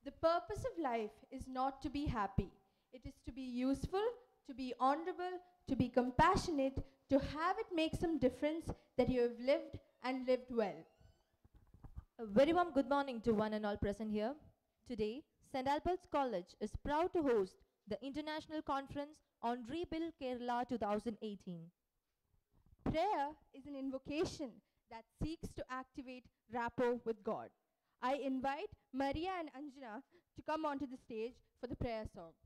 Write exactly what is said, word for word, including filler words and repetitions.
The purpose of life is not to be happy. It is to be useful, to be honorable, to be compassionate, to have it make some difference that you have lived and lived well. A very warm good morning to one and all present here. Today, Saint Albert's College is proud to host the International Conference on Rebuild Kerala two thousand eighteen. Prayer is an invocation that seeks to activate rapport with God. I invite Maria and Anjana to come onto the stage for the prayer song.